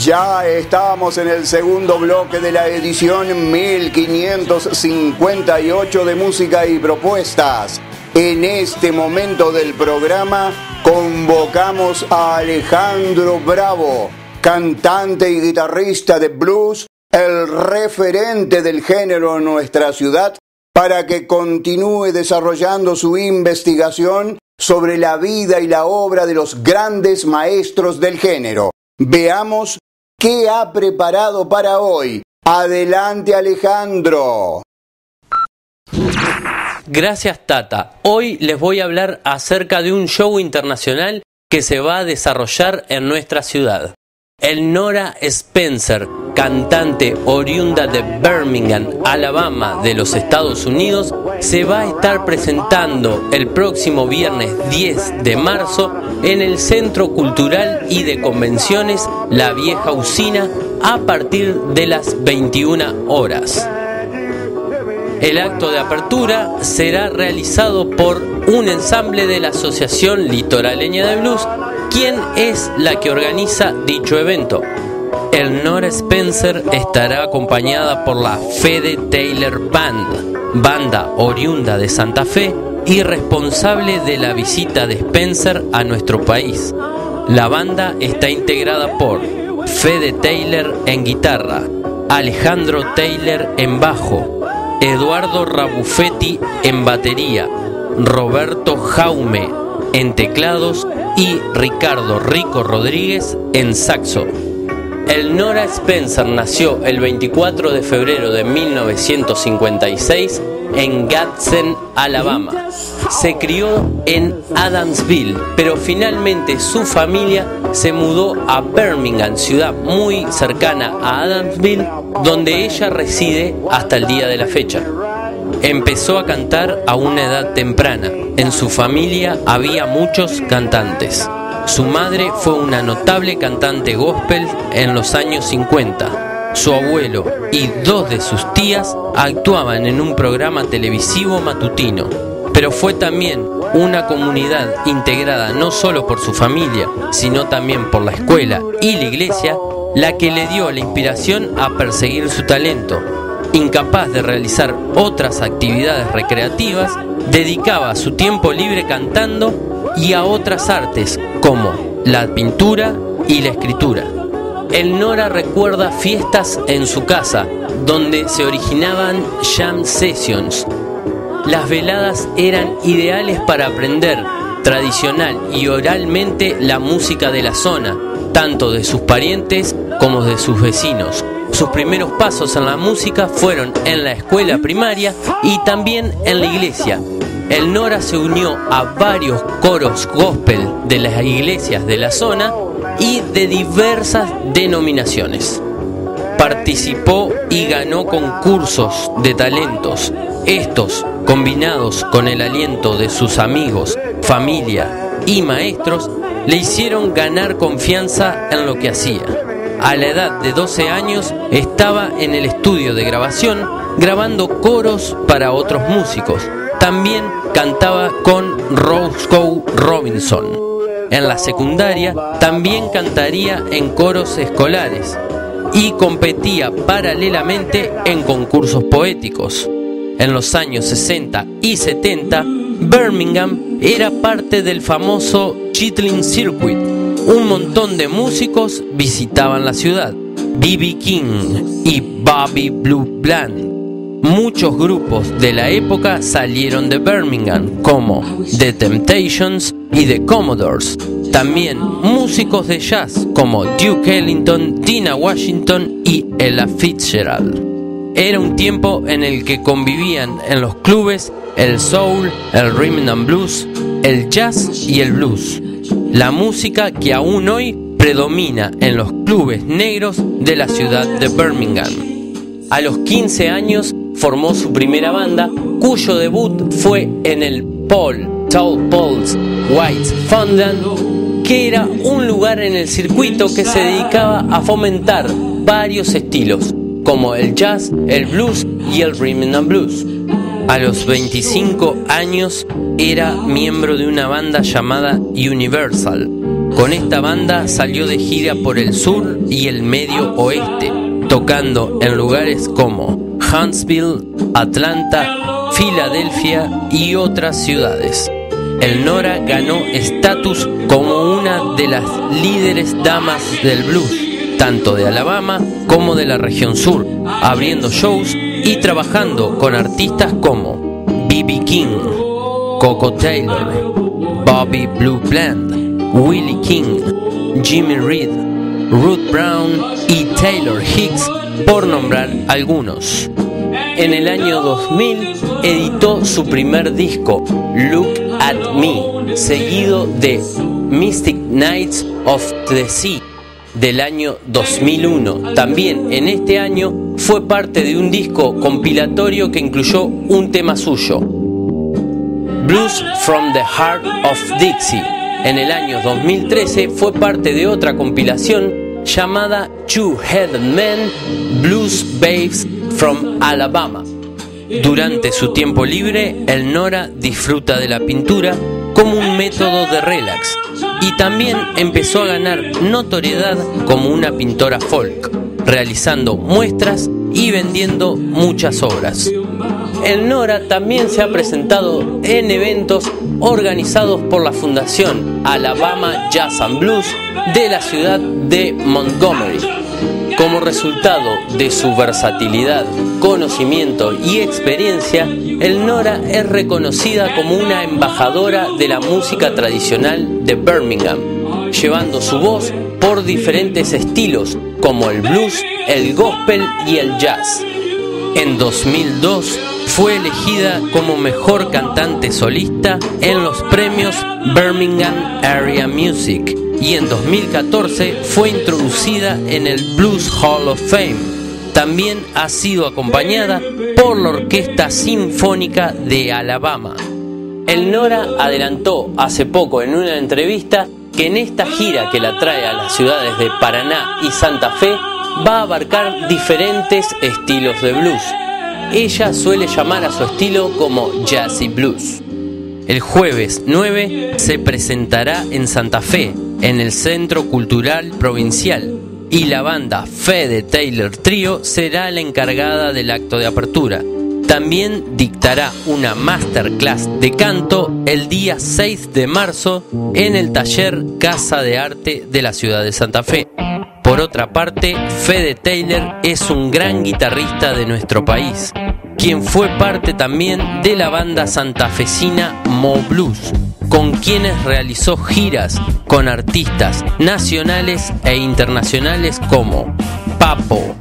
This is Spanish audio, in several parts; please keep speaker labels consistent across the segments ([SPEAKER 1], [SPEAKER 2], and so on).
[SPEAKER 1] Ya estamos en el segundo bloque de la edición 1558 de Música y Propuestas. En este momento del programa convocamos a Alejandro Bravo, cantante y guitarrista de blues, el referente del género en nuestra ciudad, para que continúe desarrollando su investigación sobre la vida y la obra de los grandes maestros del género. Veamos qué ha preparado para hoy. Adelante, Alejandro.
[SPEAKER 2] Gracias, Tata. Hoy les voy a hablar acerca de un show internacional que se va a desarrollar en nuestra ciudad. El Nora Spencer, cantante oriunda de Birmingham, Alabama, de los Estados Unidos, se va a estar presentando el próximo viernes 10 de marzo en el Centro Cultural y de Convenciones La Vieja Usina a partir de las 21 horas. El acto de apertura será realizado por un ensamble de la Asociación Litoraleña de Blues, quien es la que organiza dicho evento. El Nora Spencer estará acompañada por la Fede Taylor Band, banda oriunda de Santa Fe y responsable de la visita de Spencer a nuestro país. La banda está integrada por Fede Taylor en guitarra, Alejandro Taylor en bajo, Eduardo Rabuffetti en batería, Roberto Jaume en teclados y Ricardo Rico Rodríguez en saxo. El Nora Spencer nació el 24 de febrero de 1956 en Gadsden, Alabama. Se crió en Adamsville, pero finalmente su familia se mudó a Birmingham, ciudad muy cercana a Adamsville, donde ella reside hasta el día de la fecha. Empezó a cantar a una edad temprana. En su familia había muchos cantantes. Su madre fue una notable cantante gospel en los años 50. Su abuelo y dos de sus tías actuaban en un programa televisivo matutino. Pero fue también una comunidad integrada no solo por su familia, sino también por la escuela y la iglesia, la que le dio la inspiración a perseguir su talento. Incapaz de realizar otras actividades recreativas, dedicaba su tiempo libre cantando y a otras artes como la pintura y la escritura. El Nora recuerda fiestas en su casa donde se originaban jam sessions. Las veladas eran ideales para aprender tradicional y oralmente la música de la zona, tanto de sus parientes como de sus vecinos. Sus primeros pasos en la música fueron en la escuela primaria y también en la iglesia. El Nora se unió a varios coros gospel de las iglesias de la zona y de diversas denominaciones. Participó y ganó concursos de talentos. Estos, combinados con el aliento de sus amigos, familia y maestros, le hicieron ganar confianza en lo que hacía. A la edad de 12 años estaba en el estudio de grabación grabando coros para otros músicos. También cantaba con Roscoe Robinson. En la secundaria también cantaría en coros escolares y competía paralelamente en concursos poéticos. En los años 60 y 70, Birmingham era parte del famoso Chitlin Circuit. Un montón de músicos visitaban la ciudad. B.B. King y Bobby Blue Bland. Muchos grupos de la época salieron de Birmingham, como The Temptations y The Commodores. También músicos de jazz como Duke Ellington, Dinah Washington y Ella Fitzgerald. Era un tiempo en el que convivían en los clubes el soul, el rhythm and blues, el jazz y el blues. La música que aún hoy predomina en los clubes negros de la ciudad de Birmingham. A los 15 años formó su primera banda, cuyo debut fue en el Tall Paul's White Fountain, que era un lugar en el circuito que se dedicaba a fomentar varios estilos, como el jazz, el blues y el rhythm and blues. A los 25 años era miembro de una banda llamada Universal. Con esta banda salió de gira por el sur y el medio oeste, tocando en lugares como Huntsville, Atlanta, Filadelfia y otras ciudades. El Nora ganó estatus como una de las líderes damas del blues, tanto de Alabama como de la región sur, abriendo shows y trabajando con artistas como B.B. King, Coco Taylor, Bobby Blue Bland, Willie King, Jimmy Reed, Ruth Brown y Taylor Hicks, por nombrar algunos. En el año 2000 editó su primer disco, Look at Me, seguido de Mystic Nights of the Sea, del año 2001. También en este año fue parte de un disco compilatorio que incluyó un tema suyo, Blues from the Heart of Dixie. En el año 2013 fue parte de otra compilación llamada Two-Headed Men, Blues Babes from Alabama. Durante su tiempo libre, el Nora disfruta de la pintura como un método de relax y también empezó a ganar notoriedad como una pintora folk, realizando muestras y vendiendo muchas obras. El Nora también se ha presentado en eventos organizados por la Fundación Alabama Jazz and Blues de la ciudad de Montgomery. Como resultado de su versatilidad, conocimiento y experiencia, el Nora es reconocida como una embajadora de la música tradicional de Birmingham, llevando su voz por diferentes estilos como el blues, el gospel y el jazz. En 2002 fue elegida como mejor cantante solista en los premios Birmingham Area Music y en 2014 fue introducida en el Blues Hall of Fame. También ha sido acompañada por la Orquesta Sinfónica de Alabama. El Nora adelantó hace poco en una entrevista que en esta gira que la trae a las ciudades de Paraná y Santa Fe va a abarcar diferentes estilos de blues. Ella suele llamar a su estilo como jazzy blues. El jueves 9 se presentará en Santa Fe, en el Centro Cultural Provincial, y la banda Fede Taylor Trio será la encargada del acto de apertura. También dictará una masterclass de canto el día 6 de marzo en el taller Casa de Arte de la ciudad de Santa Fe. Por otra parte, Fede Taylor es un gran guitarrista de nuestro país, quien fue parte también de la banda santafesina Mo Blues, con quienes realizó giras con artistas nacionales e internacionales como Papo,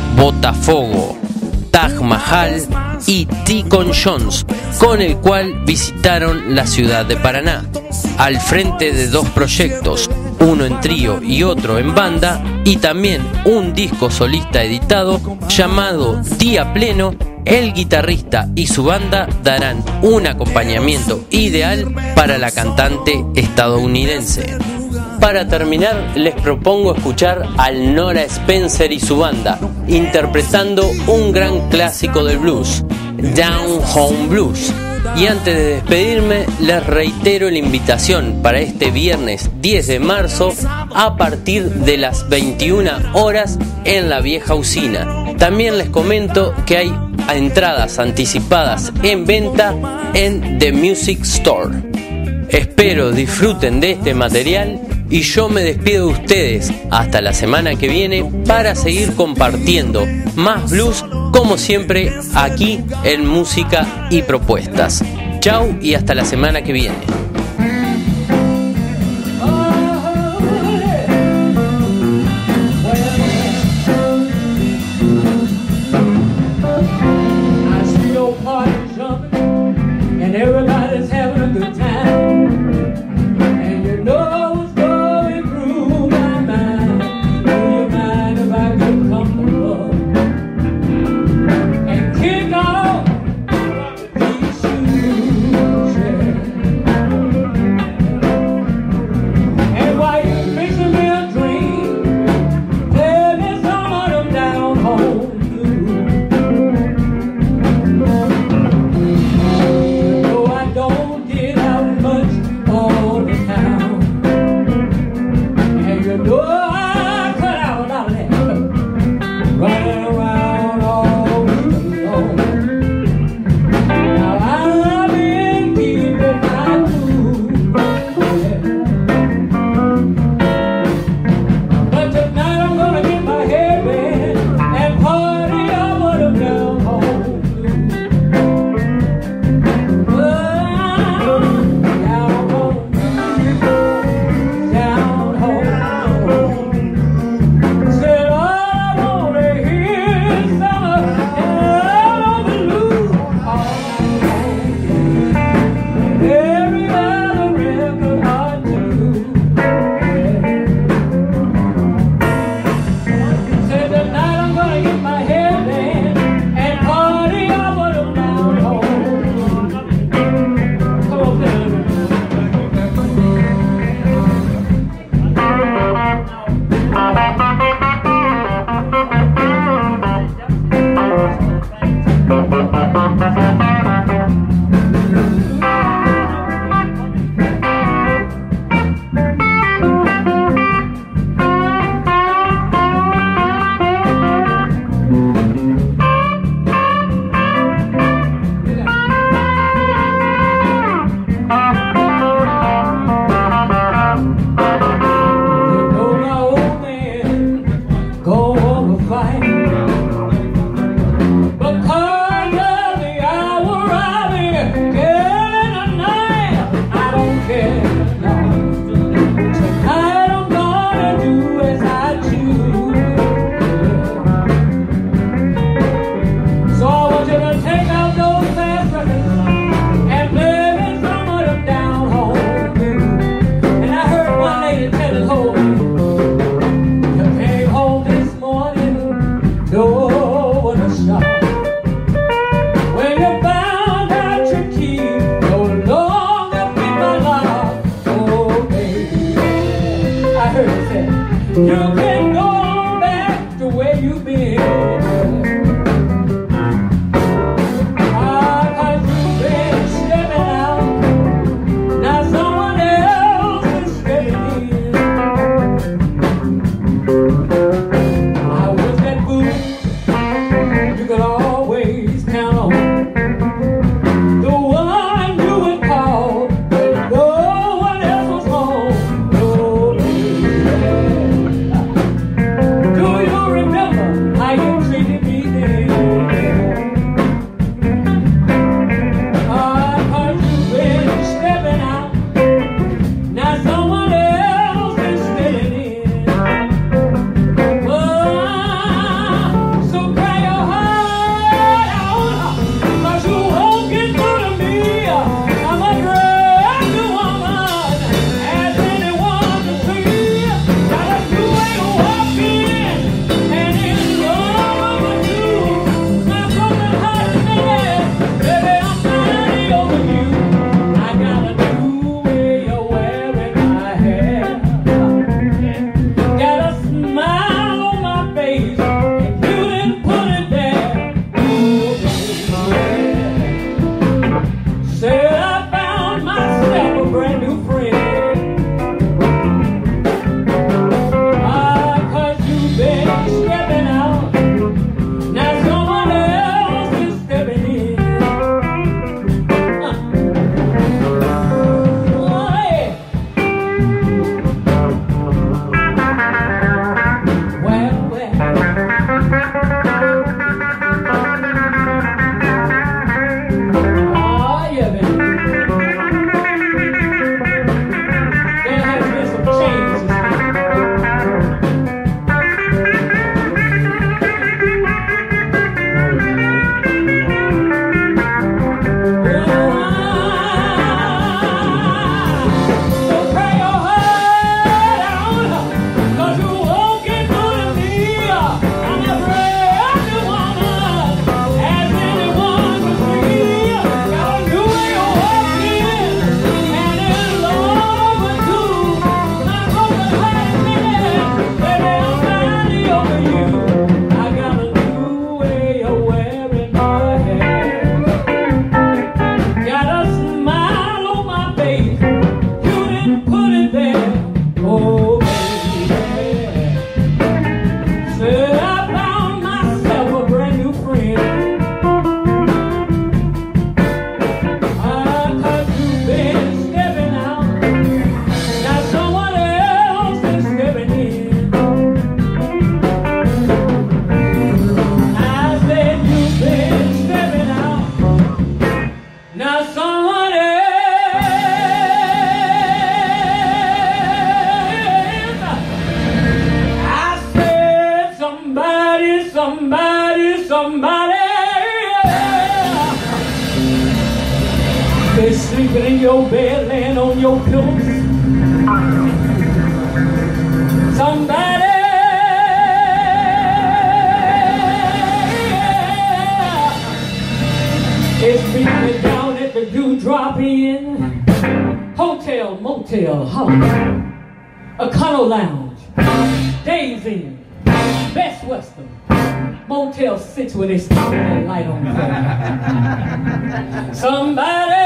[SPEAKER 2] Botafogo, Taj Mahal y Deacon Jones, con el cual visitaron la ciudad de Paraná, al frente de dos proyectos, uno en trío y otro en banda, y también un disco solista editado llamado Día Pleno. El guitarrista y su banda darán un acompañamiento ideal para la cantante estadounidense. Para terminar, les propongo escuchar al Nora Spencer y su banda, interpretando un gran clásico del blues, Down Home Blues. Y antes de despedirme, les reitero la invitación para este viernes 10 de marzo a partir de las 21 horas en la Vieja Usina. También les comento que hay entradas anticipadas en venta en The Music Store. Espero disfruten de este material y yo me despido de ustedes hasta la semana que viene para seguir compartiendo más blues como siempre aquí en Música y Propuestas. Chau y hasta la semana que viene.
[SPEAKER 3] sleeping in your bed, laying on your pillows. Somebody is beating it down at the Dewdrop Inn, Hotel, Motel, Holiday, Econo Lounge, Days Inn, Best Western, Motel 6 where they stick that light on the floor. Somebody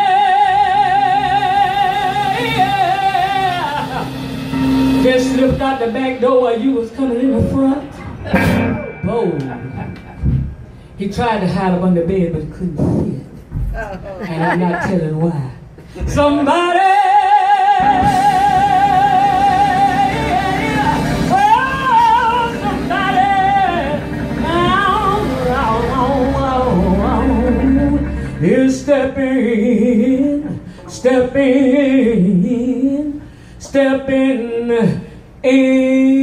[SPEAKER 3] just slipped out the back door while you was coming in the front. Bold. He tried to hide up under the bed, but he couldn't fit. And I'm not telling why. Somebody is stepping in.